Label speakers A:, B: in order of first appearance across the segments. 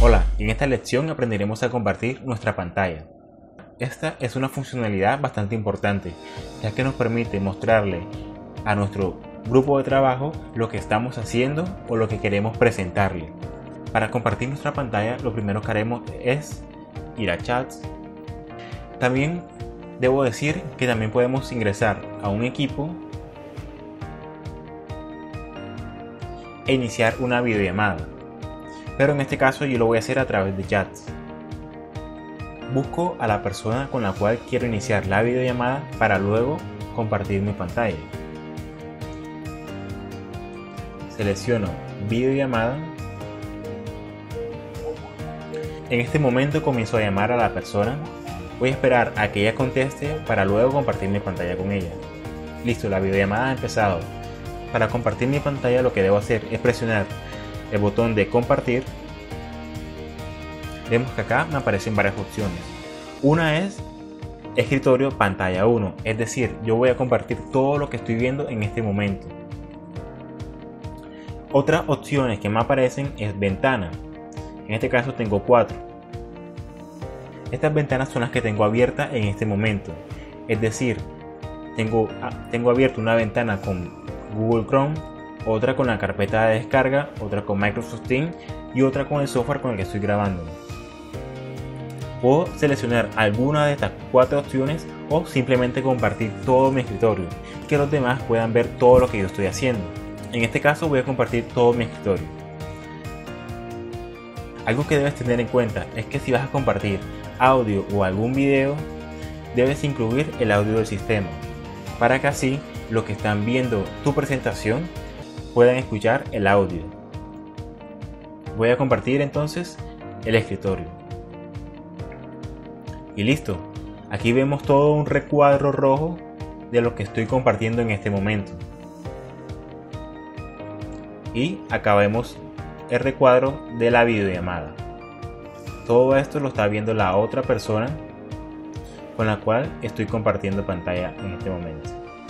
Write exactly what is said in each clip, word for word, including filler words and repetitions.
A: Hola, en esta lección aprenderemos a compartir nuestra pantalla. Esta es una funcionalidad bastante importante, ya que nos permite mostrarle a nuestro grupo de trabajo lo que estamos haciendo o lo que queremos presentarle. Para compartir nuestra pantalla, lo primero que haremos es ir a Chats. También debo decir que también podemos ingresar a un equipo e iniciar una videollamada. Pero en este caso yo lo voy a hacer a través de Chats. Busco a la persona con la cual quiero iniciar la videollamada para luego compartir mi pantalla. Selecciono videollamada. En este momento comienzo a llamar a la persona. Voy a esperar a que ella conteste para luego compartir mi pantalla con ella. Listo, la videollamada ha empezado. Para compartir mi pantalla lo que debo hacer es presionar el botón de compartir. Vemos que acá me aparecen varias opciones. Una es escritorio pantalla uno, es decir, yo voy a compartir todo lo que estoy viendo en este momento. Otras opciones que me aparecen es ventana. En este caso tengo cuatro. Estas ventanas son las que tengo abiertas en este momento. Es decir, tengo, tengo abierto una ventana con Google Chrome, otra con la carpeta de descarga, otra con Microsoft Teams y otra con el software con el que estoy grabando. Puedo seleccionar alguna de estas cuatro opciones o simplemente compartir todo mi escritorio, que los demás puedan ver todo lo que yo estoy haciendo. En este caso voy a compartir todo mi escritorio. Algo que debes tener en cuenta es que si vas a compartir audio o algún video, debes incluir el audio del sistema, para que así los que están viendo tu presentación puedan escuchar el audio. Voy a compartir entonces el escritorio. Y listo. Aquí vemos todo un recuadro rojo de lo que estoy compartiendo en este momento. Y acá vemos el recuadro de la videollamada. Todo esto lo está viendo la otra persona con la cual estoy compartiendo pantalla en este momento.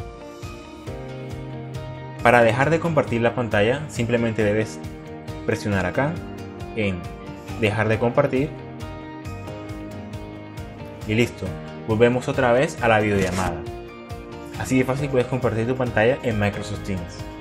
A: Para dejar de compartir la pantalla, simplemente debes presionar acá en dejar de compartir y listo. Volvemos otra vez a la videollamada. Así de fácil puedes compartir tu pantalla en Microsoft Teams.